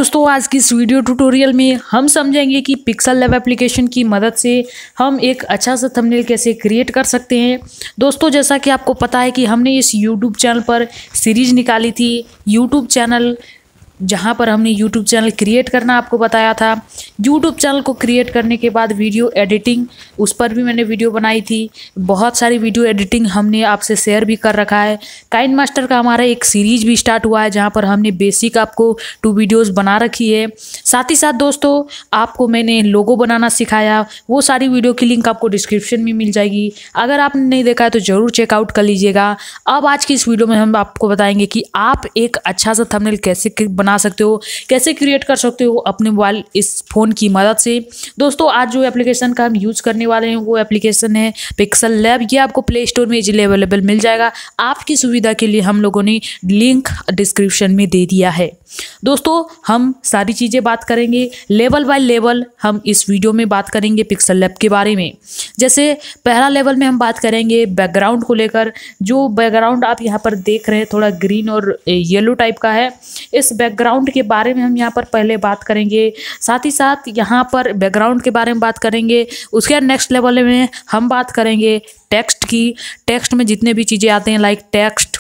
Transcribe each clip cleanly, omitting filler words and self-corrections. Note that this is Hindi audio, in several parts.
दोस्तों आज की इस वीडियो ट्यूटोरियल में हम समझेंगे कि पिक्सल लैब एप्लीकेशन की मदद से हम एक अच्छा सा थंबनेल कैसे क्रिएट कर सकते हैं। दोस्तों जैसा कि आपको पता है कि हमने इस यूट्यूब चैनल पर सीरीज निकाली थी, यूट्यूब चैनल, जहां पर हमने यूट्यूब चैनल क्रिएट करना आपको बताया था। यूट्यूब चैनल को क्रिएट करने के बाद वीडियो एडिटिंग, उस पर भी मैंने वीडियो बनाई थी। बहुत सारी वीडियो एडिटिंग हमने आपसे शेयर भी कर रखा है। काइन मास्टर का हमारा एक सीरीज भी स्टार्ट हुआ है जहां पर हमने बेसिक आपको 2 वीडियोस बना रखी है। साथ ही साथ दोस्तों आपको मैंने लोगो बनाना सिखाया, वो सारी वीडियो की लिंक आपको डिस्क्रिप्शन में मिल जाएगी। अगर आपने नहीं देखा है तो ज़रूर चेकआउट कर लीजिएगा। अब आज की इस वीडियो में हम आपको बताएंगे कि आप एक अच्छा सा थंबनेल कैसे बना सकते हो, कैसे क्रिएट कर सकते हो अपने मोबाइल इस फ़ोन की मदद से। दोस्तों आज जो एप्लीकेशन का हम यूज़ करने वाले हैं वो एप्लीकेशन है पिक्सल लैब। ये आपको प्ले स्टोर में इजीली अवेलेबल मिल जाएगा। आपकी सुविधा के लिए हम लोगों ने लिंक डिस्क्रिप्शन में दे दिया है। दोस्तों हम सारी चीज़ें बात करेंगे लेवल बाय लेवल। हम इस वीडियो में बात करेंगे पिक्सल लैब के बारे में। जैसे पहला लेवल में हम बात करेंगे बैकग्राउंड को लेकर। जो बैकग्राउंड आप यहाँ पर देख रहे हैं थोड़ा ग्रीन और येलो टाइप का है, इस बैकग्राउंड के बारे में हम यहाँ पर पहले बात करेंगे। साथ ही साथ यहाँ पर बैकग्राउंड के बारे में बात करेंगे। उसके बाद नेक्स्ट लेवल में हम बात करेंगे टेक्स्ट की। टेक्स्ट में जितने भी चीज़ें आते हैं like text,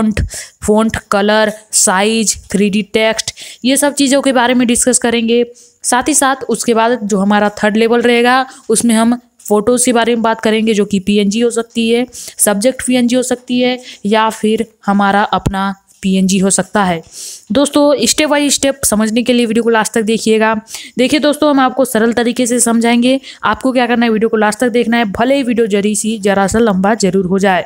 font colour, size, 3D text, ये सब चीज़ों के बारे में डिस्कस करेंगे। साथ ही साथ उसके बाद जो हमारा थर्ड लेवल रहेगा उसमें हम फ़ोटोज़ के बारे में बात करेंगे, जो कि PNG हो सकती है, सब्जेक्ट PNG हो सकती है, या फिर हमारा अपना PNG हो सकता है। दोस्तों स्टेप बाय स्टेप समझने के लिए वीडियो को लास्ट तक देखिएगा। देखिए दोस्तों हम आपको सरल तरीके से समझाएंगे। आपको क्या करना है, वीडियो को लास्ट तक देखना है, भले ही वीडियो जरा सा लंबा जरूर हो जाए।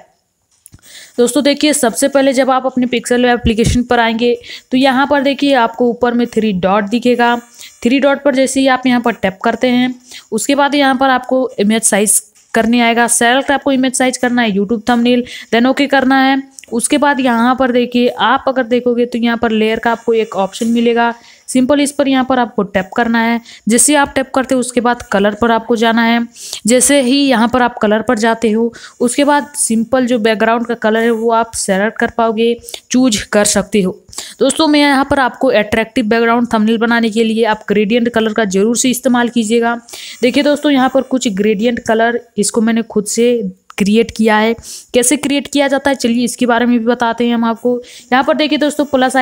दोस्तों देखिए सबसे पहले जब आप अपने पिक्सल एप्लीकेशन पर आएंगे तो यहाँ पर देखिए आपको ऊपर में 3 डॉट दिखेगा। 3 डॉट पर जैसे ही आप यहाँ पर टैप करते हैं उसके बाद यहाँ पर आपको इमेज साइज करने आएगा। सेलेक्ट आपको इमेज साइज करना है, यूट्यूब थंबनेल, देन ओके करना है। उसके बाद यहाँ पर देखिए आप अगर देखोगे तो यहाँ पर लेयर का आपको एक ऑप्शन मिलेगा। सिंपल इस पर यहाँ पर आपको टैप करना है। जैसे आप टैप करते हो उसके बाद कलर पर आपको जाना है। जैसे ही यहाँ पर आप कलर पर जाते हो उसके बाद सिंपल जो बैकग्राउंड का कलर है वो आप सेलेक्ट कर पाओगे, चूज कर सकते हो। दोस्तों मैं यहाँ पर आपको अट्रैक्टिव बैकग्राउंड थंबनेल बनाने के लिए आप ग्रेडियंट कलर का जरूर से इस्तेमाल कीजिएगा। देखिए दोस्तों यहाँ पर कुछ ग्रेडियंट कलर इसको मैंने खुद से क्रिएट किया है। कैसे क्रिएट किया जाता है चलिए इसके बारे में भी बताते हैं हम आपको। यहाँ पर देखिए दोस्तों प्लस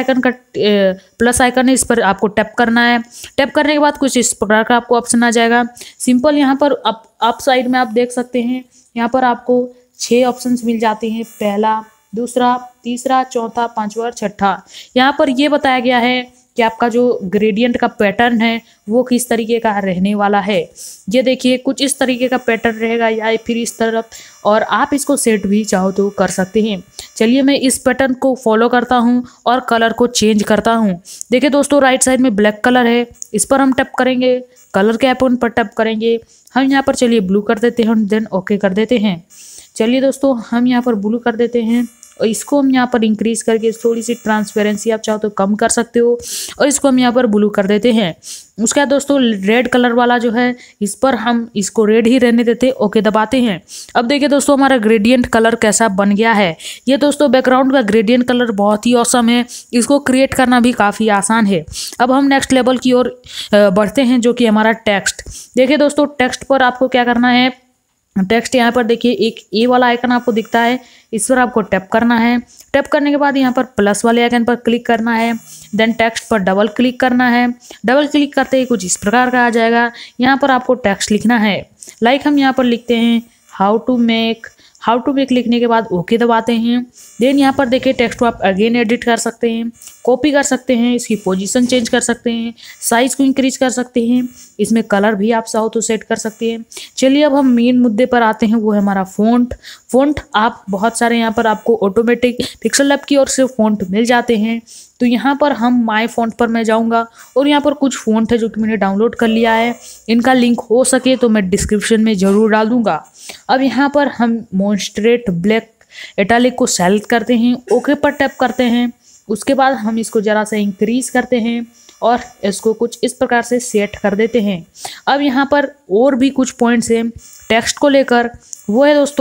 आइकन है, इस पर आपको टैप करना है। टैप करने के बाद कुछ इस प्रकार का आपको ऑप्शन आ जाएगा। सिंपल यहाँ पर अप साइड में आप देख सकते हैं यहाँ पर आपको 6 ऑप्शंस मिल जाते हैं, पहला, दूसरा, तीसरा, चौथा, पांचवा और छठा। यहाँ पर ये बताया गया है कि आपका जो ग्रेडियंट का पैटर्न है वो किस तरीके का रहने वाला है। ये देखिए कुछ इस तरीके का पैटर्न रहेगा या फिर इस तरफ, और आप इसको सेट भी चाहो तो कर सकते हैं। चलिए मैं इस पैटर्न को फॉलो करता हूं और कलर को चेंज करता हूं। देखिए दोस्तों राइट साइड में ब्लैक कलर है, इस पर हम टैप करेंगे, कलर के आइकन पर टैप करेंगे। हम यहाँ पर चलिए ब्लू कर देते हैं, देन ओके कर देते हैं। चलिए दोस्तों हम यहाँ पर ब्लू कर देते हैं और इसको हम यहाँ पर इंक्रीज करके थोड़ी सी ट्रांसपेरेंसी आप चाहो तो कम कर सकते हो, और इसको हम यहाँ पर ब्लू कर देते हैं। उसके बाद दोस्तों रेड कलर वाला जो है इस पर हम इसको रेड ही रहने देते, ओके दबाते हैं। अब देखिए दोस्तों हमारा ग्रेडियंट कलर कैसा बन गया है। ये दोस्तों बैकग्राउंड का ग्रेडियंट कलर बहुत ही ऑसम है, इसको क्रिएट करना भी काफ़ी आसान है। अब हम नेक्स्ट लेवल की ओर बढ़ते हैं जो कि हमारा टेक्स्ट। देखिए दोस्तों टेक्स्ट पर आपको क्या करना है, टेक्स्ट यहाँ पर देखिए एक ए वाला आइकन आपको दिखता है, इस पर आपको टैप करना है। टैप करने के बाद यहाँ पर प्लस वाले आइकन पर क्लिक करना है, देन टेक्स्ट पर डबल क्लिक करना है। डबल क्लिक करते ही कुछ इस प्रकार का आ जाएगा। यहाँ पर आपको टेक्स्ट लिखना है, लाइक हम यहाँ पर लिखते हैं हाउ टू मेक लिखने के बाद ओके दबाते हैं। देन यहाँ पर देखिए टेक्स्ट को आप अगेन एडिट कर सकते हैं, कॉपी कर सकते हैं, इसकी पोजीशन चेंज कर सकते हैं, साइज को इंक्रीज कर सकते हैं, इसमें कलर भी आप चाहो तो सेट कर सकते हैं। चलिए अब हम मेन मुद्दे पर आते हैं, वो है हमारा फ़ॉन्ट। आप बहुत सारे यहाँ पर आपको ऑटोमेटिक पिक्सल लैब की ओर से फ़ॉन्ट मिल जाते हैं। तो यहाँ पर हम माय फ़ॉन्ट पर मैं जाऊँगा और यहाँ पर कुछ फ़ॉन्ट है जो कि मैंने डाउनलोड कर लिया है। इनका लिंक हो सके तो मैं डिस्क्रिप्शन में ज़रूर डाल दूँगा। अब यहाँ पर हम मॉन्स्ट्रेट ब्लैक इटैलिक को सेलेक्ट करते हैं, ओके पर टैप करते हैं। उसके बाद हम इसको ज़रा सा इंक्रीज करते हैं और इसको कुछ इस प्रकार से सेट कर देते हैं। अब यहाँ पर और भी कुछ पॉइंट्स हैं टेक्स्ट को लेकर, वो है दोस्तों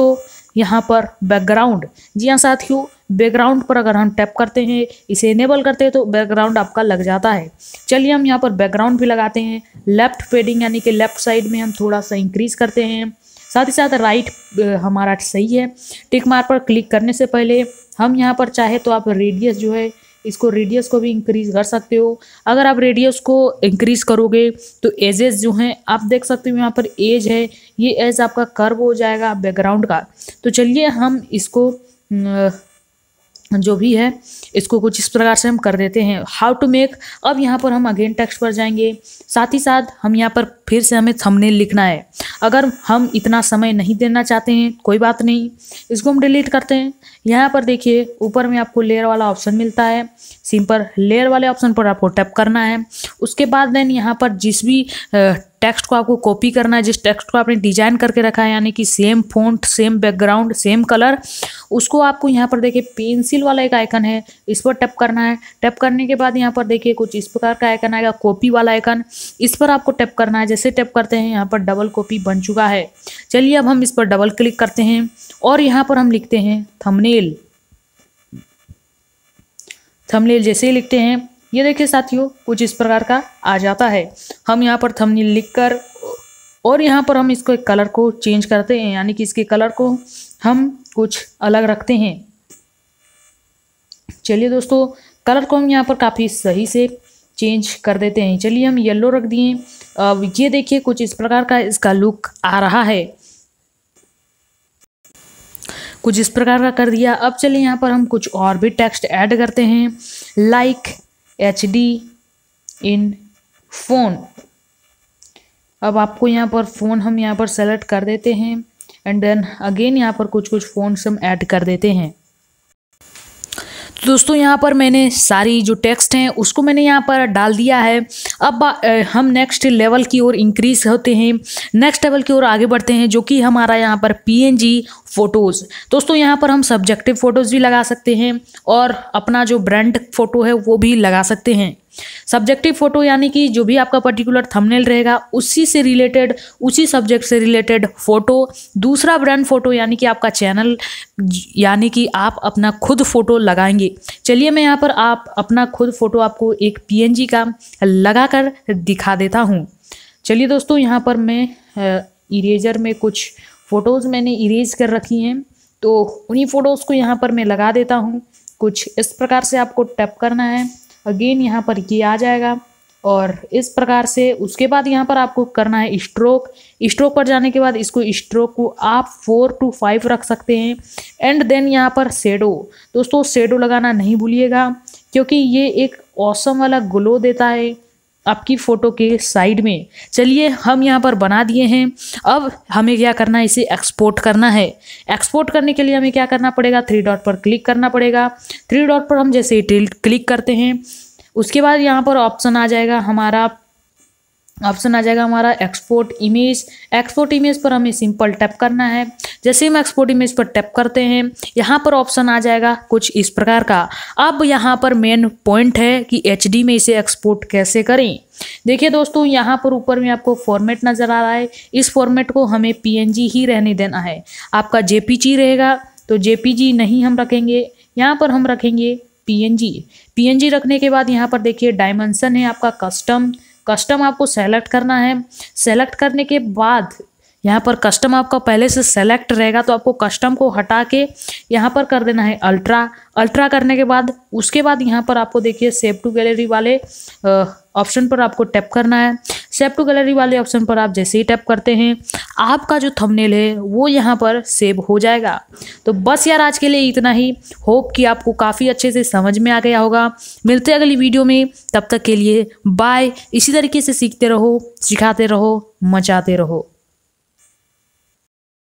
यहाँ पर बैकग्राउंड, जी हाँ साथियों, बैकग्राउंड पर अगर हम टैप करते हैं, इसे इनेबल करते हैं तो बैकग्राउंड आपका लग जाता है। चलिए हम यहाँ पर बैकग्राउंड भी लगाते हैं। लेफ्ट फेडिंग यानी कि लेफ्ट साइड में हम थोड़ा सा इंक्रीज करते हैं, साथ ही साथ राइट हमारा सही है। टिक मार्क पर क्लिक करने से पहले हम यहाँ पर चाहे तो आप रेडियस जो है इसको रेडियस को भी इंक्रीज कर सकते हो। अगर आप रेडियस को इंक्रीज करोगे तो एजेस जो हैं आप देख सकते हो, यहाँ पर एज है, ये एज आपका कर्व हो जाएगा बैकग्राउंड का। तो चलिए हम इसको जो भी है इसको कुछ इस प्रकार से हम कर देते हैं। हाउ टू मेक, अब यहाँ पर हम अगेन टेक्स्ट पर जाएंगे, साथ ही साथ हम यहाँ पर फिर से हमें थंबनेल लिखना है। अगर हम इतना समय नहीं देना चाहते हैं कोई बात नहीं, इसको हम डिलीट करते हैं। यहाँ पर देखिए ऊपर में आपको लेयर वाला ऑप्शन मिलता है, सिंपल लेयर वाले ऑप्शन पर आपको टैप करना है। उसके बाद देन यहाँ पर जिस भी टेक्स्ट को आपको कॉपी करना है, जिस टेक्स्ट को आपने डिजाइन करके रखा है, यानी कि same font, same background, same colour, उसको आपको यहाँ पर देखिए पेंसिल वाला एक आइकन है, इस पर टैप करना है। टैप करने के बाद यहाँ पर देखिए कुछ इस प्रकार का आइकन आएगा, कॉपी वाला आइकन, इस पर आपको टैप करना है। जैसे टैप करते हैं यहाँ पर डबल कॉपी बन चुका है। चलिए अब हम इस पर डबल क्लिक करते हैं और यहाँ पर हम लिखते हैं थंबनेल। थंबनेल जैसे ही लिखते हैं ये देखिए साथियों कुछ इस प्रकार का आ जाता है। हम यहाँ पर थंबनेल लिखकर और यहाँ पर हम इसको कलर को चेंज करते हैं, यानी कि इसके कलर को हम कुछ अलग रखते हैं। चलिए दोस्तों कलर को हम यहाँ पर काफ़ी सही से चेंज कर देते हैं। चलिए हम येलो रख दिए। अब ये देखिए कुछ इस प्रकार का इसका लुक आ रहा है, कुछ इस प्रकार का कर दिया। अब चलिए यहाँ पर हम कुछ और भी टेक्स्ट ऐड करते हैं, लाइक HD इन फ़ोन। अब आपको यहाँ पर फ़ोन हम यहाँ पर सेलेक्ट कर देते हैं एंड देन अगेन यहाँ पर कुछ फ़ॉन्ट्स हम ऐड कर देते हैं। तो दोस्तों यहाँ पर मैंने सारी जो टेक्स्ट हैं उसको मैंने यहाँ पर डाल दिया है। अब हम नेक्स्ट लेवल की ओर इंक्रीज होते हैं, नेक्स्ट लेवल की ओर आगे बढ़ते हैं, जो कि हमारा यहाँ पर PNG फ़ोटोज़। दोस्तों यहाँ पर हम सब्जेक्टिव फ़ोटोज़ भी लगा सकते हैं और अपना जो ब्रांड फ़ोटो है वो भी लगा सकते हैं। सब्जेक्टिव फ़ोटो यानी कि जो भी आपका पर्टिकुलर थंबनेल रहेगा उसी से रिलेटेड, उसी सब्जेक्ट से रिलेटेड फ़ोटो। दूसरा ब्रांड फ़ोटो यानी कि आपका चैनल, यानी कि आप अपना खुद फ़ोटो लगाएंगे। चलिए मैं यहाँ पर आप अपना खुद फ़ोटो आपको एक PNG का लगा कर दिखा देता हूँ। चलिए दोस्तों यहाँ पर मैं इरेजर में कुछ फ़ोटोज़ मैंने इरेज कर रखी हैं, तो उन्हीं फ़ोटोज़ को यहाँ पर मैं लगा देता हूँ। कुछ इस प्रकार से आपको टैप करना है, अगेन यहाँ पर ये आ जाएगा और इस प्रकार से। उसके बाद यहाँ पर आपको करना है स्ट्रोक। स्ट्रोक पर जाने के बाद इसको स्ट्रोक को आप 4 to 5 रख सकते हैं एंड देन यहाँ पर शेडो। दोस्तों शेडो लगाना नहीं भूलिएगा क्योंकि ये एक ऑसम वाला ग्लो देता है आपकी फ़ोटो के साइड में। चलिए हम यहाँ पर बना दिए हैं। अब हमें क्या करना है, इसे एक्सपोर्ट करना है। एक्सपोर्ट करने के लिए हमें क्या करना पड़ेगा, 3 डॉट पर क्लिक करना पड़ेगा। 3 डॉट पर हम जैसे ही क्लिक करते हैं उसके बाद यहाँ पर ऑप्शन आ जाएगा हमारा एक्सपोर्ट इमेज। एक्सपोर्ट इमेज पर हमें सिंपल टैप करना है। जैसे हम एक्सपोर्ट इमेज पर टैप करते हैं यहाँ पर ऑप्शन आ जाएगा कुछ इस प्रकार का। अब यहाँ पर मेन पॉइंट है कि HD में इसे एक्सपोर्ट कैसे करें। देखिए दोस्तों यहाँ पर ऊपर में आपको फॉर्मेट नज़र आ रहा है, इस फॉर्मेट को हमें PNG ही रहने देना है। आपका JPG रहेगा तो JPG नहीं हम रखेंगे, यहाँ पर हम रखेंगे PNG रखने के बाद यहाँ पर देखिए डायमेंशन है आपका कस्टम आपको सेलेक्ट करना है। सेलेक्ट करने के बाद यहाँ पर कस्टम आपका पहले से सेलेक्ट रहेगा तो आपको कस्टम को हटा के यहाँ पर कर देना है अल्ट्रा करने के बाद उसके बाद यहाँ पर आपको देखिए सेव टू गैलरी वाले ऑप्शन पर आपको टैप करना है। सेव टू गैलरी वाले ऑप्शन पर आप जैसे ही टैप करते हैं आपका जो थंबनेल है वो यहाँ पर सेव हो जाएगा। तो बस यार आज के लिए इतना ही। होप कि आपको काफ़ी अच्छे से समझ में आ गया होगा। मिलते हैं अगली वीडियो में, तब तक के लिए बाय। इसी तरीके से सीखते रहो, सिखाते रहो, मचाते रहो।